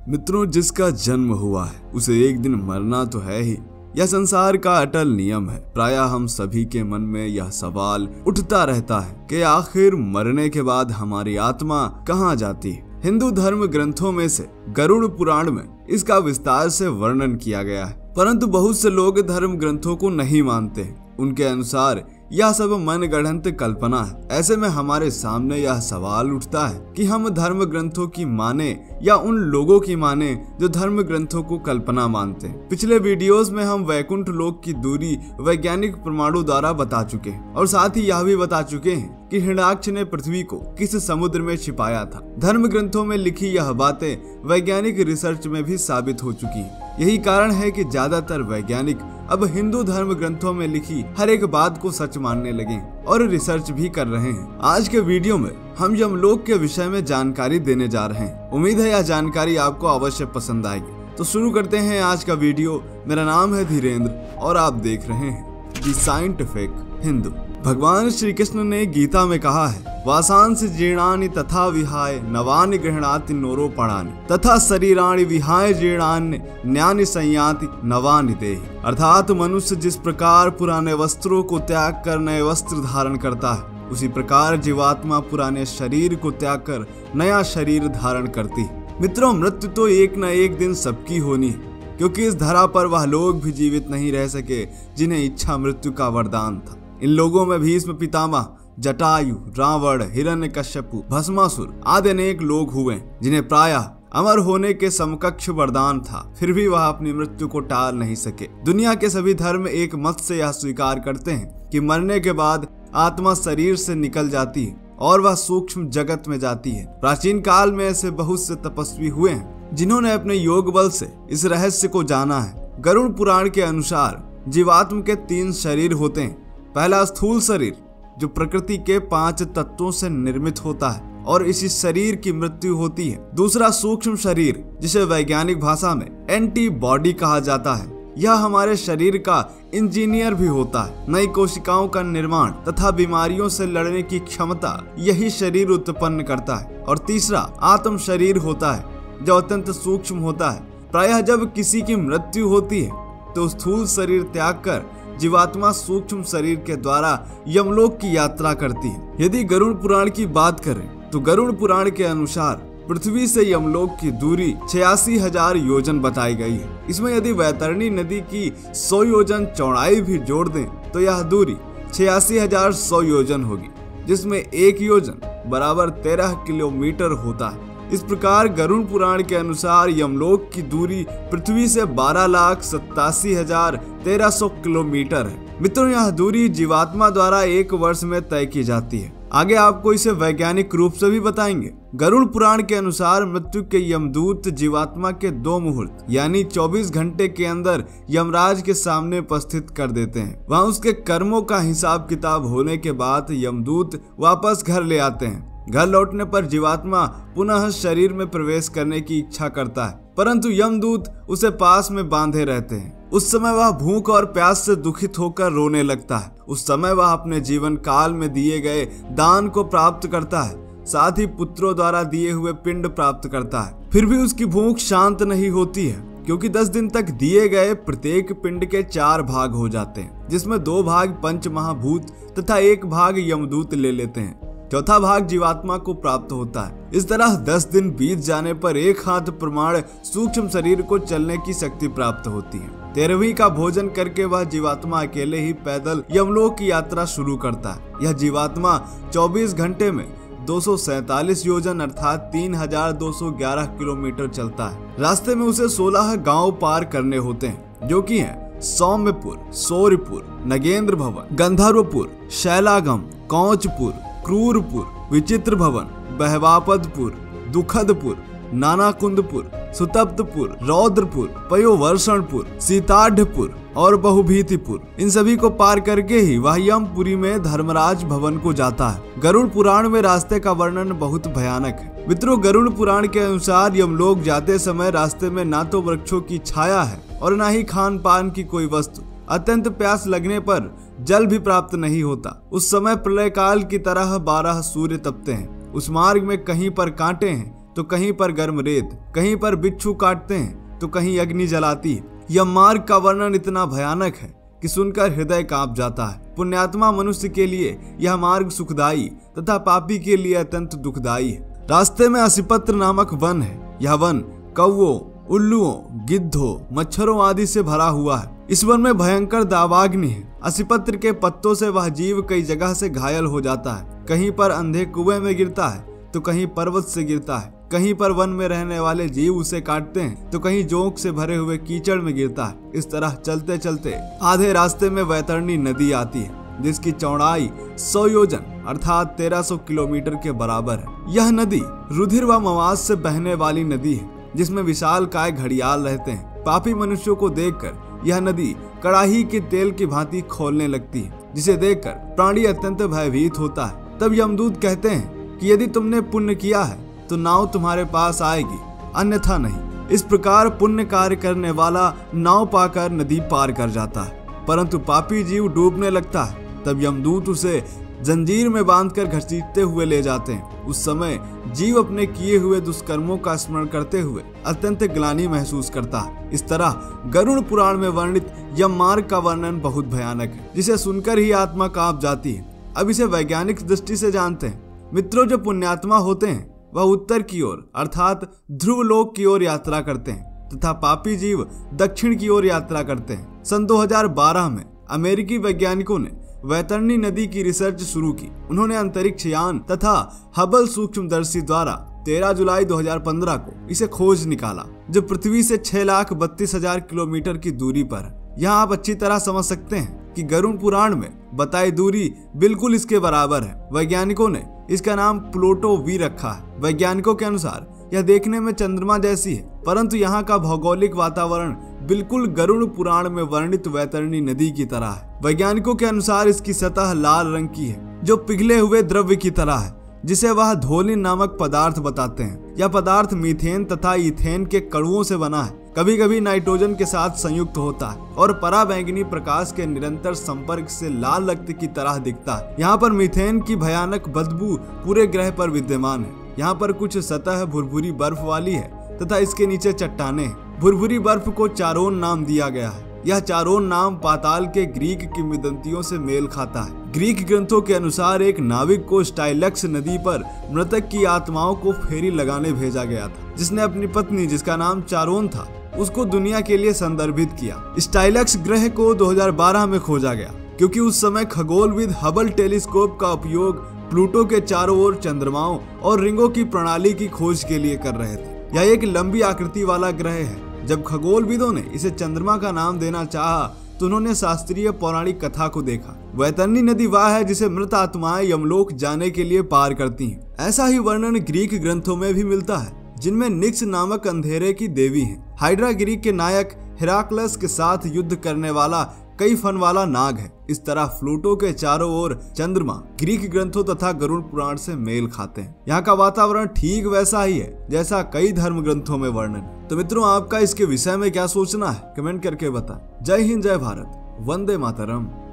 मित्रों, जिसका जन्म हुआ है उसे एक दिन मरना तो है ही। यह संसार का अटल नियम है। प्रायः हम सभी के मन में यह सवाल उठता रहता है कि आखिर मरने के बाद हमारी आत्मा कहाँ जाती है। हिंदू धर्म ग्रंथों में से गरुड़ पुराण में इसका विस्तार से वर्णन किया गया है, परंतु बहुत से लोग धर्म ग्रंथों को नहीं मानते हैं। उनके अनुसार यह सब मनगढ़ंत कल्पना है। ऐसे में हमारे सामने यह सवाल उठता है कि हम धर्म ग्रंथों की माने या उन लोगों की माने जो धर्म ग्रंथों को कल्पना मानते हैं। पिछले वीडियोस में हम वैकुंठ लोक की दूरी वैज्ञानिक प्रमाणों द्वारा बता चुके हैं और साथ ही यह भी बता चुके हैं कि हिरण्याक्ष ने पृथ्वी को किस समुद्र में छिपाया था। धर्म ग्रंथों में लिखी यह बातें वैज्ञानिक रिसर्च में भी साबित हो चुकी है। यही कारण है कि ज्यादातर वैज्ञानिक अब हिंदू धर्म ग्रंथों में लिखी हर एक बात को सच मानने लगे और रिसर्च भी कर रहे हैं। आज के वीडियो में हम यमलोक के विषय में जानकारी देने जा रहे हैं। उम्मीद है यह जानकारी आपको अवश्य पसंद आएगी। तो शुरू करते हैं आज का वीडियो। मेरा नाम है धीरेन्द्र और आप देख रहे हैं द साइंटिफिक हिंदू। भगवान श्री कृष्ण ने गीता में कहा है, वासांस जीर्णानि तथा विहाय नवानि गृह्णाति नोरोपणानि तथा शरीराणि विहाय जीर्णानि न्यानि संयाति नवानि देहि। अर्थात मनुष्य जिस प्रकार पुराने वस्त्रों को त्याग कर नए वस्त्र धारण करता है, उसी प्रकार जीवात्मा पुराने शरीर को त्याग कर नया शरीर धारण करती है। मित्रों, मृत्यु तो एक न एक दिन सबकी होनी है, क्योंकि इस धरा पर वह लोग भी जीवित नहीं रह सके जिन्हें इच्छा मृत्यु का वरदान था। इन लोगों में भीष्म पितामह, जटायु, रावण, हिरण्यकश्यपु, भस्मासुर आदि अनेक लोग हुए जिन्हें प्रायः अमर होने के समकक्ष वरदान था, फिर भी वह अपनी मृत्यु को टाल नहीं सके। दुनिया के सभी धर्म एक मत से यह स्वीकार करते हैं कि मरने के बाद आत्मा शरीर से निकल जाती है और वह सूक्ष्म जगत में जाती है। प्राचीन काल में ऐसे बहुत से तपस्वी हुए हैं जिन्होंने अपने योग बल से इस रहस्य को जाना है। गरुड़ पुराण के अनुसार जीवात्म के 3 शरीर होते हैं। पहला स्थूल शरीर जो प्रकृति के 5 तत्वों से निर्मित होता है और इसी शरीर की मृत्यु होती है। दूसरा सूक्ष्म शरीर जिसे वैज्ञानिक भाषा में एंटीबॉडी कहा जाता है। यह हमारे शरीर का इंजीनियर भी होता है। नई कोशिकाओं का निर्माण तथा बीमारियों से लड़ने की क्षमता यही शरीर उत्पन्न करता है। और तीसरा आत्म शरीर होता है जो अत्यंत सूक्ष्म होता है। प्रायः जब किसी की मृत्यु होती है तो स्थूल शरीर त्याग कर जीवात्मा सूक्ष्म शरीर के द्वारा यमलोक की यात्रा करती है। यदि गरुड़ पुराण की बात करें तो गरुड़ पुराण के अनुसार पृथ्वी से यमलोक की दूरी 86,000 योजन बताई गई है। इसमें यदि वैतरणी नदी की 100 योजन चौड़ाई भी जोड़ दें तो यह दूरी 86,100 योजन होगी, जिसमें 1 योजन बराबर 13 किलोमीटर होता है। इस प्रकार गरुड़ पुराण के अनुसार यमलोक की दूरी पृथ्वी से 12,87,1300 किलोमीटर है। मित्रों, यह दूरी जीवात्मा द्वारा 1 वर्ष में तय की जाती है। आगे आपको इसे वैज्ञानिक रूप से भी बताएंगे। गरुड़ पुराण के अनुसार मृत्यु के यमदूत जीवात्मा के 2 मुहूर्त यानी 24 घंटे के अंदर यमराज के सामने उपस्थित कर देते हैं। वहाँ उसके कर्मों का हिसाब किताब होने के बाद यमदूत वापस घर ले आते हैं। घर लौटने पर जीवात्मा पुनः शरीर में प्रवेश करने की इच्छा करता है, परंतु यमदूत उसे पास में बांधे रहते हैं। उस समय वह भूख और प्यास से दुखित होकर रोने लगता है। उस समय वह अपने जीवन काल में दिए गए दान को प्राप्त करता है, साथ ही पुत्रों द्वारा दिए हुए पिंड प्राप्त करता है। फिर भी उसकी भूख शांत नहीं होती है, क्योंकि 10 दिन तक दिए गए प्रत्येक पिंड के 4 भाग हो जाते हैं, जिसमें 2 भाग पंच महाभूत तथा 1 भाग यमदूत ले लेते हैं। चौथा भाग जीवात्मा को प्राप्त होता है। इस तरह 10 दिन बीत जाने पर 1 हाथ प्रमाण सूक्ष्म शरीर को चलने की शक्ति प्राप्त होती है। 13वीं का भोजन करके वह जीवात्मा अकेले ही पैदल यमलोक की यात्रा शुरू करता है। यह जीवात्मा 24 घंटे में 247 योजन अर्थात 3,211 किलोमीटर चलता है। रास्ते में उसे 16 गांव पार करने होते हैं, जो कि हैं सौम्यपुर, सौर्यपुर, नगेंद्र भवन, गंधर्वपुर, शैलागम, कौचपुर, क्रूरपुर, विचित्र भवन, बहवापदपुर, दुखदपुर, नानाकुंदपुर, सुतप्तपुर, रौद्रपुर, पयोवर्षणपुर, सीताढ़पुर और बहुभीतिपुर। इन सभी को पार करके ही वह यमपुरी में धर्मराज भवन को जाता है। गरुड़ पुराण में रास्ते का वर्णन बहुत भयानक है। मित्रों, गरुड़ पुराण के अनुसार यमलोक जाते समय रास्ते में ना तो वृक्षों की छाया है और ना ही खान पान की कोई वस्तु। अत्यंत प्यास लगने पर जल भी प्राप्त नहीं होता। उस समय प्रलय काल की तरह 12 सूर्य तपते हैं। उस मार्ग में कहीं पर कांटे हैं तो कहीं पर गर्म रेत, कहीं पर बिच्छू काटते हैं तो कहीं अग्नि जलाती है। यह मार्ग का वर्णन इतना भयानक है कि सुनकर हृदय कांप जाता है। पुण्यात्मा मनुष्य के लिए यह मार्ग सुखदायी तथा पापी के लिए अत्यंत दुखदायी है। रास्ते में असिपत्र नामक वन है। यह वन कौवों, उल्लुओं, गिद्धों, मच्छरों आदि से भरा हुआ है। इस वन में भयंकर दावाग्नि है। असिपत्र के पत्तों से वह जीव कई जगह से घायल हो जाता है। कहीं पर अंधे कुएं में गिरता है तो कहीं पर्वत से गिरता है। कहीं पर वन में रहने वाले जीव उसे काटते हैं तो कहीं जोंक से भरे हुए कीचड़ में गिरता है। इस तरह चलते चलते आधे रास्ते में वैतरणी नदी आती है, जिसकी चौड़ाई 100 योजन अर्थात 1300 किलोमीटर के बराबर है। यह नदी रुधिर व मवाद से बहने वाली नदी है, जिसमें विशाल काय घड़ियाल रहते हैं। पापी मनुष्यों को देखकर यह नदी कड़ाही के तेल की भांति खोलने लगती है, जिसे देखकर प्राणी अत्यंत भयभीत होता है। तब यमदूत कहते हैं कि यदि तुमने पुण्य किया है तो नाव तुम्हारे पास आएगी, अन्यथा नहीं। इस प्रकार पुण्य कार्य करने वाला नाव पाकर नदी पार कर जाता है, परंतु पापी जीव डूबने लगता है। तब यमदूत उसे जंजीर में बांधकर घसीटते हुए ले जाते हैं। उस समय जीव अपने किए हुए दुष्कर्मों का स्मरण करते हुए अत्यंत ग्लानि महसूस करता है। इस तरह गरुड़ पुराण में वर्णित यम मार्ग का वर्णन बहुत भयानक है, जिसे सुनकर ही आत्मा कांप जाती है। अब इसे वैज्ञानिक दृष्टि से जानते हैं। मित्रों, जो पुण्यात्मा होते हैं वह उत्तर की ओर अर्थात ध्रुव लोक की ओर यात्रा करते हैं तथा पापी जीव दक्षिण की ओर यात्रा करते हैं। सन 2012 में अमेरिकी वैज्ञानिकों ने वैतरणी नदी की रिसर्च शुरू की। उन्होंने अंतरिक्ष यान तथा हबल सूक्ष्मदर्शी द्वारा 13 जुलाई 2015 को इसे खोज निकाला, जो पृथ्वी से 6,32,000 किलोमीटर की दूरी पर है। यहाँ आप अच्छी तरह समझ सकते हैं कि गरुड़ पुराण में बताई दूरी बिल्कुल इसके बराबर है। वैज्ञानिकों ने इसका नाम प्लूटो वी रखा है। वैज्ञानिकों के अनुसार यह देखने में चंद्रमा जैसी है, परंतु यहाँ का भौगोलिक वातावरण बिल्कुल गरुड़ पुराण में वर्णित वैतरणी नदी की तरह है। वैज्ञानिकों के अनुसार इसकी सतह लाल रंग की है, जो पिघले हुए द्रव्य की तरह है, जिसे वह धोलिन नामक पदार्थ बताते हैं। यह पदार्थ मीथेन तथा इथेन के कणुओं से बना है, कभी कभी नाइट्रोजन के साथ संयुक्त होता है और पराबैंगनी प्रकाश के निरंतर संपर्क से लाल रक्त की तरह दिखता है। यहाँ पर मीथेन की भयानक बदबू पूरे ग्रह पर विद्यमान है। यहाँ पर कुछ सतह भुरभुरी बर्फ वाली है तथा इसके नीचे चट्टाने हैं। भुरभुरी बर्फ को चारोन नाम दिया गया है। यह चारोन नाम पाताल के ग्रीक किंवदंतियों से मेल खाता है। ग्रीक ग्रंथों के अनुसार एक नाविक को स्टाइलक्स नदी पर मृतक की आत्माओं को फेरी लगाने भेजा गया था, जिसने अपनी पत्नी, जिसका नाम चारोन था, उसको दुनिया के लिए संदर्भित किया। स्टाइलक्स ग्रह को 2012 में खोजा गया, क्योंकि उस समय खगोलविद हबल टेलीस्कोप का उपयोग प्लूटो के चारों ओर चंद्रमाओं और रिंगों की प्रणाली की खोज के लिए कर रहे थे। यह एक लंबी आकृति वाला ग्रह है। जब खगोलविदों ने इसे चंद्रमा का नाम देना चाहा तो उन्होंने शास्त्रीय पौराणिक कथा को देखा। वैतरणी नदी वह है जिसे मृत आत्माएं यमलोक जाने के लिए पार करती हैं। ऐसा ही वर्णन ग्रीक ग्रंथों में भी मिलता है, जिनमें निक्स नामक अंधेरे की देवी है। हाइड्रा ग्रीक के नायक हेराक्लस के साथ युद्ध करने वाला कई फन वाला नाग है। इस तरह प्लूटो के चारों ओर चंद्रमा ग्रीक ग्रंथों तथा गरुड़ पुराण से मेल खाते हैं। यहाँ का वातावरण ठीक वैसा ही है जैसा कई धर्म ग्रंथों में वर्णन। तो मित्रों, आपका इसके विषय में क्या सोचना है, कमेंट करके बताएं। जय हिंद, जय भारत, वंदे मातरम।